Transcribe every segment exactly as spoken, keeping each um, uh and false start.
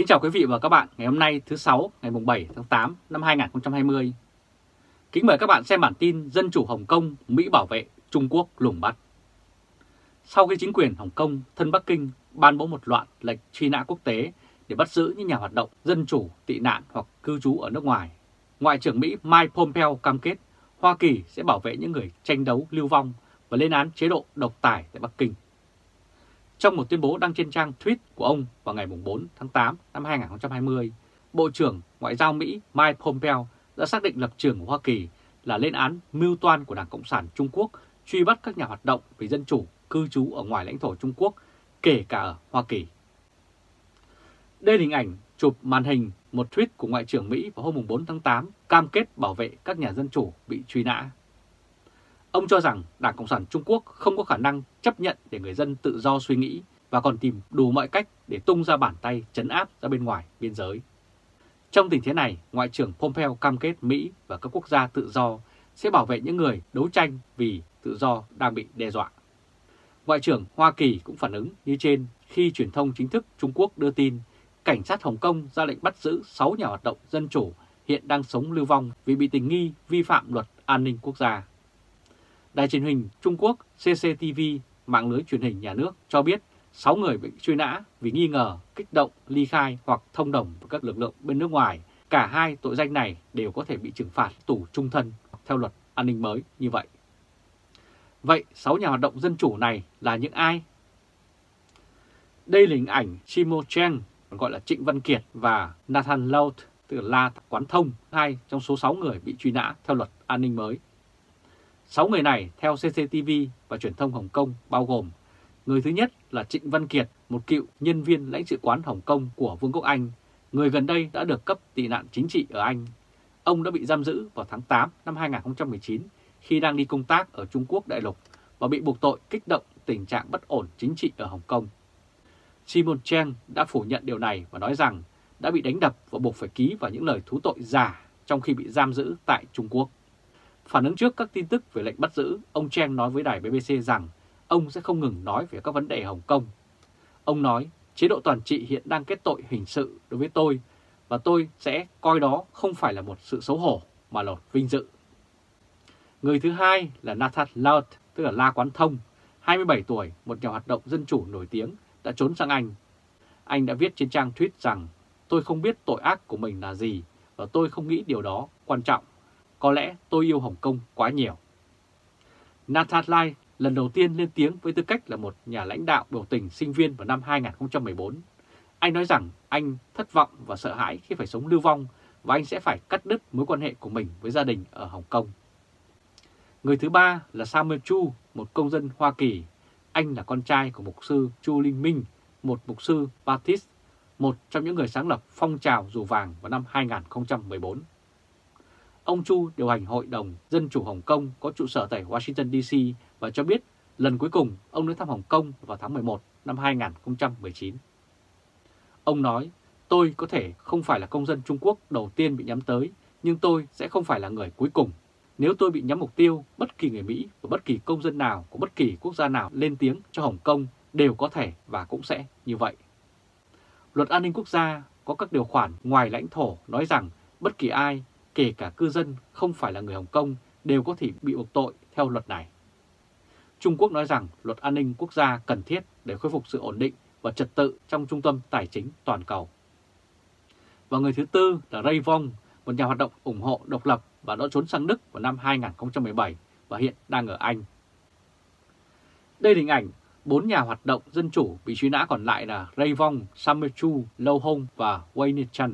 Kính chào quý vị và các bạn ngày hôm nay thứ Sáu ngày bảy tháng tám năm hai nghìn không trăm hai mươi. Kính mời các bạn xem bản tin Dân chủ Hồng Kông, Mỹ bảo vệ, Trung Quốc lùng bắt. Sau khi chính quyền Hồng Kông thân Bắc Kinh ban bố một loạt lệnh truy nã quốc tế để bắt giữ những nhà hoạt động dân chủ, tị nạn hoặc cư trú ở nước ngoài, Ngoại trưởng Mỹ Mike Pompeo cam kết Hoa Kỳ sẽ bảo vệ những người tranh đấu lưu vong và lên án chế độ độc tài tại Bắc Kinh. Trong một tuyên bố đăng trên trang tweet của ông vào ngày bốn tháng tám năm hai nghìn không trăm hai mươi, Bộ trưởng Ngoại giao Mỹ Mike Pompeo đã xác định lập trường của Hoa Kỳ là lên án mưu toan của Đảng Cộng sản Trung Quốc truy bắt các nhà hoạt động vì dân chủ cư trú ở ngoài lãnh thổ Trung Quốc, kể cả ở Hoa Kỳ. Đây là hình ảnh chụp màn hình một tweet của Ngoại trưởng Mỹ vào hôm bốn tháng tám cam kết bảo vệ các nhà dân chủ bị truy nã. Ông cho rằng Đảng Cộng sản Trung Quốc không có khả năng chấp nhận để người dân tự do suy nghĩ và còn tìm đủ mọi cách để tung ra bàn tay trấn áp ra bên ngoài biên giới. Trong tình thế này, Ngoại trưởng Pompeo cam kết Mỹ và các quốc gia tự do sẽ bảo vệ những người đấu tranh vì tự do đang bị đe dọa. Ngoại trưởng Hoa Kỳ cũng phản ứng như trên khi truyền thông chính thức Trung Quốc đưa tin cảnh sát Hồng Kông ra lệnh bắt giữ sáu nhà hoạt động dân chủ hiện đang sống lưu vong vì bị tình nghi vi phạm luật an ninh quốc gia. Đài truyền hình Trung Quốc xê xê tê vê, mạng lưới truyền hình nhà nước, cho biết sáu người bị truy nã vì nghi ngờ kích động, ly khai hoặc thông đồng với các lực lượng bên nước ngoài. Cả hai tội danh này đều có thể bị trừng phạt tù chung thân theo luật an ninh mới như vậy. Vậy sáu nhà hoạt động dân chủ này là những ai? Đây là hình ảnh Chimo Chen, còn gọi là Trịnh Văn Kiệt, và Nathan Laut, tức là La Quán Thông, hai trong số sáu người bị truy nã theo luật an ninh mới. Sáu người này theo xê xê tê vê và truyền thông Hồng Kông bao gồm: người thứ nhất là Trịnh Văn Kiệt, một cựu nhân viên lãnh sự quán Hồng Kông của Vương quốc Anh, người gần đây đã được cấp tị nạn chính trị ở Anh. Ông đã bị giam giữ vào tháng tám năm hai nghìn không trăm mười chín khi đang đi công tác ở Trung Quốc đại lục và bị buộc tội kích động tình trạng bất ổn chính trị ở Hồng Kông. Simon Chen đã phủ nhận điều này và nói rằng đã bị đánh đập và buộc phải ký vào những lời thú tội giả trong khi bị giam giữ tại Trung Quốc. Phản ứng trước các tin tức về lệnh bắt giữ, ông Chen nói với đài bê bê xê rằng ông sẽ không ngừng nói về các vấn đề Hồng Kông. Ông nói, chế độ toàn trị hiện đang kết tội hình sự đối với tôi và tôi sẽ coi đó không phải là một sự xấu hổ mà là một vinh dự. Người thứ hai là Nathan Laut, tức là La Quán Thông, hai mươi bảy tuổi, một nhà hoạt động dân chủ nổi tiếng, đã trốn sang Anh. Anh đã viết trên trang tweet rằng tôi không biết tội ác của mình là gì và tôi không nghĩ điều đó quan trọng. Có lẽ tôi yêu Hồng Kông quá nhiều. Nathan Lai lần đầu tiên lên tiếng với tư cách là một nhà lãnh đạo biểu tình sinh viên vào năm hai nghìn không trăm mười bốn. Anh nói rằng anh thất vọng và sợ hãi khi phải sống lưu vong và anh sẽ phải cắt đứt mối quan hệ của mình với gia đình ở Hồng Kông. Người thứ ba là Samuel Chu, một công dân Hoa Kỳ. Anh là con trai của mục sư Chu Linh Minh, một mục sư Baptist, một trong những người sáng lập phong trào Dù Vàng vào năm hai nghìn không trăm mười bốn. Ông Chu điều hành Hội đồng Dân chủ Hồng Kông có trụ sở tại Washington đê xê và cho biết lần cuối cùng ông đến thăm Hồng Kông vào tháng mười một năm hai nghìn không trăm mười chín. Ông nói, tôi có thể không phải là công dân Trung Quốc đầu tiên bị nhắm tới, nhưng tôi sẽ không phải là người cuối cùng. Nếu tôi bị nhắm mục tiêu, bất kỳ người Mỹ và bất kỳ công dân nào của bất kỳ quốc gia nào lên tiếng cho Hồng Kông đều có thể và cũng sẽ như vậy. Luật an ninh quốc gia có các điều khoản ngoài lãnh thổ nói rằng bất kỳ ai, kể cả cư dân không phải là người Hồng Kông, đều có thể bị buộc tội theo luật này. Trung Quốc nói rằng luật an ninh quốc gia cần thiết để khôi phục sự ổn định và trật tự trong trung tâm tài chính toàn cầu. Và người thứ tư là Ray Vong, một nhà hoạt động ủng hộ độc lập và đã trốn sang Đức vào năm hai nghìn không trăm mười bảy và hiện đang ở Anh. Đây là hình ảnh bốn nhà hoạt động dân chủ bị truy nã còn lại là Ray Vong, Samuel Chu, Lâu Hong và Wayne Chan.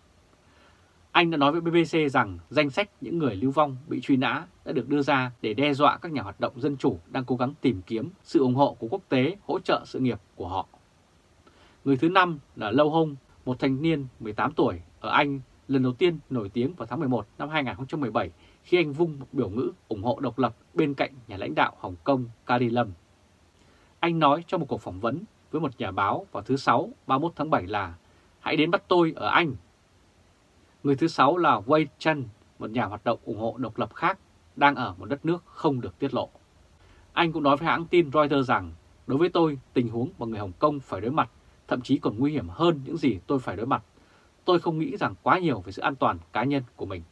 Anh đã nói với bê bê xê rằng danh sách những người lưu vong bị truy nã đã được đưa ra để đe dọa các nhà hoạt động dân chủ đang cố gắng tìm kiếm sự ủng hộ của quốc tế hỗ trợ sự nghiệp của họ. Người thứ năm là Lâu Hong, một thanh niên mười tám tuổi ở Anh, lần đầu tiên nổi tiếng vào tháng mười một năm hai nghìn không trăm mười bảy khi anh vung một biểu ngữ ủng hộ độc lập bên cạnh nhà lãnh đạo Hồng Kông Carrie Lam. Anh nói trong một cuộc phỏng vấn với một nhà báo vào thứ Sáu ba mươi mốt tháng bảy là hãy đến bắt tôi ở Anh. Người thứ sáu là Wei Chen, một nhà hoạt động ủng hộ độc lập khác, đang ở một đất nước không được tiết lộ. Anh cũng nói với hãng tin Reuters rằng đối với tôi, tình huống mà người Hồng Kông phải đối mặt thậm chí còn nguy hiểm hơn những gì tôi phải đối mặt. Tôi không nghĩ rằng quá nhiều về sự an toàn cá nhân của mình.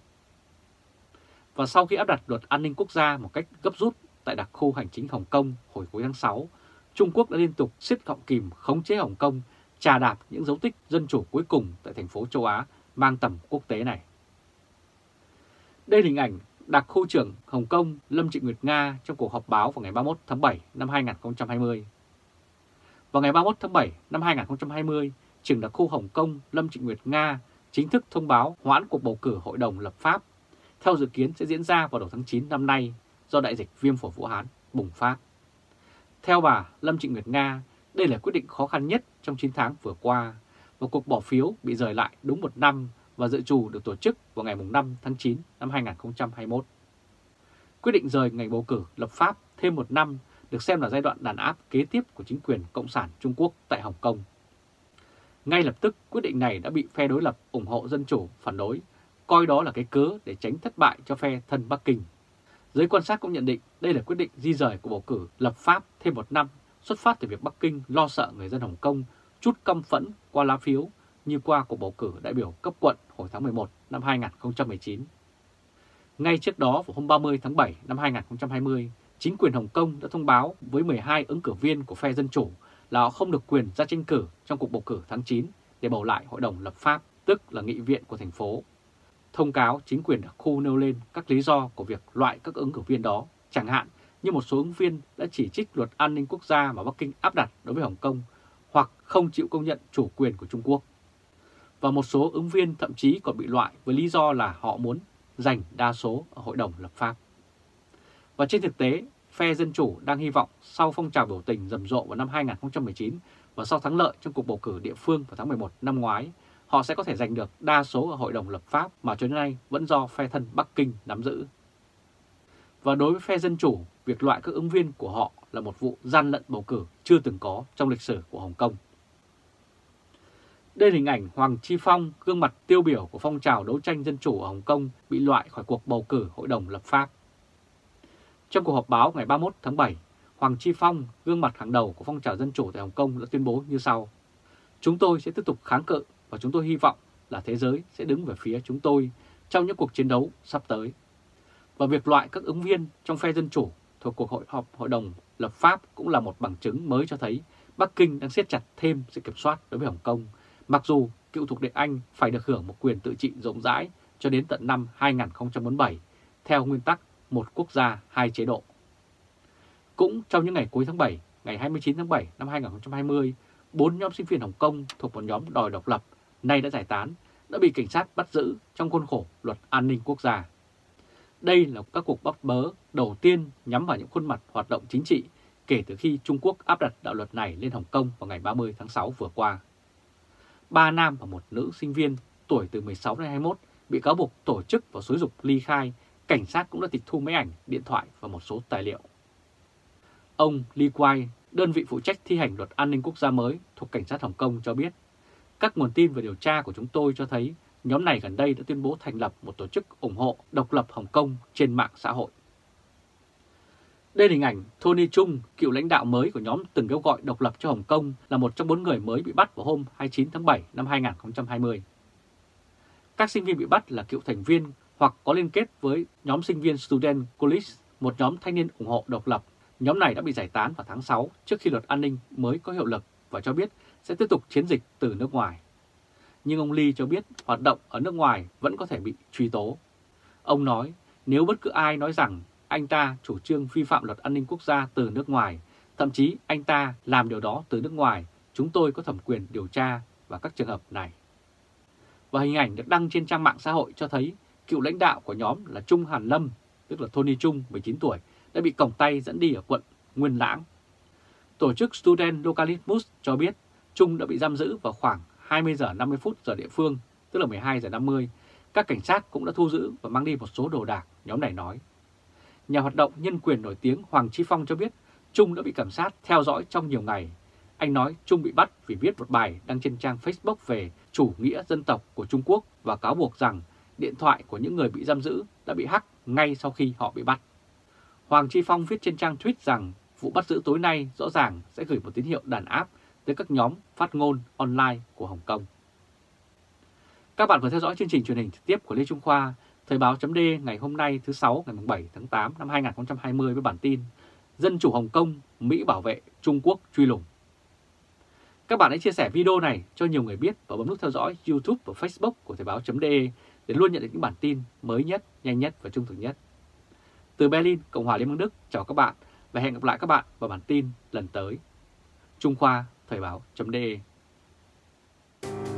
Và sau khi áp đặt luật an ninh quốc gia một cách gấp rút tại đặc khu hành chính Hồng Kông hồi cuối tháng sáu, Trung Quốc đã liên tục siết gọng kìm khống chế Hồng Kông, chà đạp những dấu tích dân chủ cuối cùng tại thành phố châu Á mang tầm quốc tế này. Đây là hình ảnh đặc khu trưởng Hồng Kông Lâm Trịnh Nguyệt Nga trong cuộc họp báo vào ngày ba mươi mốt tháng bảy năm hai nghìn không trăm hai mươi. Vào ngày ba mươi mốt tháng bảy năm hai nghìn không trăm hai mươi, trưởng đặc khu Hồng Kông Lâm Trịnh Nguyệt Nga chính thức thông báo hoãn cuộc bầu cử Hội đồng lập pháp, theo dự kiến sẽ diễn ra vào đầu tháng chín năm nay do đại dịch viêm phổi Vũ Hán bùng phát. Theo bà Lâm Trịnh Nguyệt Nga, đây là quyết định khó khăn nhất trong chín tháng vừa qua, và cuộc bỏ phiếu bị rời lại đúng một năm và dự trù được tổ chức vào ngày năm tháng chín năm hai nghìn không trăm hai mươi mốt. Quyết định rời ngày bầu cử lập pháp thêm một năm được xem là giai đoạn đàn áp kế tiếp của chính quyền Cộng sản Trung Quốc tại Hồng Kông. Ngay lập tức, quyết định này đã bị phe đối lập ủng hộ dân chủ phản đối, coi đó là cái cớ để tránh thất bại cho phe thân Bắc Kinh. Giới quan sát cũng nhận định đây là quyết định di rời của bầu cử lập pháp thêm một năm xuất phát từ việc Bắc Kinh lo sợ người dân Hồng Kông trút căm phẫn qua lá phiếu như qua cuộc bầu cử đại biểu cấp quận hồi tháng mười một năm hai nghìn không trăm mười chín. Ngay trước đó vào hôm ba mươi tháng bảy năm hai nghìn không trăm hai mươi, chính quyền Hồng Kông đã thông báo với mười hai ứng cử viên của phe Dân Chủ là họ không được quyền ra tranh cử trong cuộc bầu cử tháng chín để bầu lại Hội đồng lập pháp, tức là nghị viện của thành phố. Thông cáo chính quyền đặc khu nêu lên các lý do của việc loại các ứng cử viên đó, chẳng hạn như một số ứng viên đã chỉ trích luật an ninh quốc gia mà Bắc Kinh áp đặt đối với Hồng Kông hoặc không chịu công nhận chủ quyền của Trung Quốc. Và một số ứng viên thậm chí còn bị loại với lý do là họ muốn giành đa số ở Hội đồng lập pháp. Và trên thực tế, phe Dân Chủ đang hy vọng sau phong trào biểu tình rầm rộ vào năm hai nghìn không trăm mười chín và sau thắng lợi trong cuộc bầu cử địa phương vào tháng mười một năm ngoái, họ sẽ có thể giành được đa số ở Hội đồng lập pháp mà cho đến nay vẫn do phe thân Bắc Kinh nắm giữ. Và đối với phe Dân Chủ, việc loại các ứng viên của họ là một vụ gian lận bầu cử chưa từng có trong lịch sử của Hồng Kông. Đây là hình ảnh Hoàng Chi Phong, gương mặt tiêu biểu của phong trào đấu tranh dân chủ ở Hồng Kông, bị loại khỏi cuộc bầu cử Hội đồng lập pháp. Trong cuộc họp báo ngày ba mươi mốt tháng bảy, Hoàng Chi Phong, gương mặt hàng đầu của phong trào dân chủ tại Hồng Kông đã tuyên bố như sau: "Chúng tôi sẽ tiếp tục kháng cự và chúng tôi hy vọng là thế giới sẽ đứng về phía chúng tôi trong những cuộc chiến đấu sắp tới." Và việc loại các ứng viên trong phe Dân Chủ thuộc cuộc hội họp Hội đồng lập pháp cũng là một bằng chứng mới cho thấy Bắc Kinh đang siết chặt thêm sự kiểm soát đối với Hồng Kông, mặc dù cựu thuộc địa Anh phải được hưởng một quyền tự trị rộng rãi cho đến tận năm hai nghìn không trăm bốn mươi bảy, theo nguyên tắc một quốc gia hai chế độ. Cũng trong những ngày cuối tháng bảy, ngày hai mươi chín tháng bảy năm hai nghìn không trăm hai mươi, bốn nhóm sinh viên Hồng Kông thuộc một nhóm đòi độc lập, nay đã giải tán, đã bị cảnh sát bắt giữ trong khuôn khổ luật an ninh quốc gia. Đây là các cuộc bắt bớ đầu tiên nhắm vào những khuôn mặt hoạt động chính trị kể từ khi Trung Quốc áp đặt đạo luật này lên Hồng Kông vào ngày ba mươi tháng sáu vừa qua. Ba nam và một nữ sinh viên tuổi từ mười sáu đến hai mươi mốt bị cáo buộc tổ chức và xúi giục ly khai. Cảnh sát cũng đã tịch thu máy ảnh, điện thoại và một số tài liệu. Ông Li Kuai, đơn vị phụ trách thi hành luật an ninh quốc gia mới thuộc Cảnh sát Hồng Kông cho biết, các nguồn tin và điều tra của chúng tôi cho thấy nhóm này gần đây đã tuyên bố thành lập một tổ chức ủng hộ độc lập Hồng Kông trên mạng xã hội. Đây là hình ảnh Tony Chung, cựu lãnh đạo mới của nhóm từng kêu gọi độc lập cho Hồng Kông, là một trong bốn người mới bị bắt vào hôm hai mươi chín tháng bảy năm hai nghìn không trăm hai mươi. Các sinh viên bị bắt là cựu thành viên hoặc có liên kết với nhóm sinh viên Student College, một nhóm thanh niên ủng hộ độc lập. Nhóm này đã bị giải tán vào tháng sáu trước khi luật an ninh mới có hiệu lực và cho biết sẽ tiếp tục chiến dịch từ nước ngoài. Nhưng ông Lee cho biết hoạt động ở nước ngoài vẫn có thể bị truy tố. Ông nói nếu bất cứ ai nói rằng anh ta chủ trương vi phạm luật an ninh quốc gia từ nước ngoài, thậm chí anh ta làm điều đó từ nước ngoài, chúng tôi có thẩm quyền điều tra vào các trường hợp này. Và hình ảnh được đăng trên trang mạng xã hội cho thấy cựu lãnh đạo của nhóm là Trung Hàn Lâm, tức là Tony Chung, mười chín tuổi, đã bị còng tay dẫn đi ở quận Nguyên Lãng. Tổ chức Student Localismus cho biết Chung đã bị giam giữ vào khoảng hai mươi giờ năm mươi phút giờ địa phương, tức là mười hai giờ năm mươi. Các cảnh sát cũng đã thu giữ và mang đi một số đồ đạc, nhóm này nói. Nhà hoạt động nhân quyền nổi tiếng Hoàng Chi Phong cho biết Chung đã bị cảnh sát theo dõi trong nhiều ngày. Anh nói Chung bị bắt vì viết một bài đăng trên trang Facebook về chủ nghĩa dân tộc của Trung Quốc và cáo buộc rằng điện thoại của những người bị giam giữ đã bị hack ngay sau khi họ bị bắt. Hoàng Chi Phong viết trên trang tweet rằng vụ bắt giữ tối nay rõ ràng sẽ gửi một tín hiệu đàn áp tới các nhóm phát ngôn online của Hồng Kông. Các bạn vừa theo dõi chương trình truyền hình trực tiếp của Lê Trung Khoa, Thời báo chấm D ngày hôm nay thứ Sáu ngày bảy tháng tám năm hai nghìn không trăm hai mươi với bản tin Dân chủ Hồng Kông, Mỹ bảo vệ, Trung Quốc truy lùng. Các bạn hãy chia sẻ video này cho nhiều người biết và bấm nút theo dõi YouTube và Facebook của Thời báo chấm D để luôn nhận được những bản tin mới nhất, nhanh nhất và trung thực nhất. Từ Berlin, Cộng hòa Liên bang Đức, chào các bạn và hẹn gặp lại các bạn vào bản tin lần tới. Trung Khoa, Thời báo chấm D.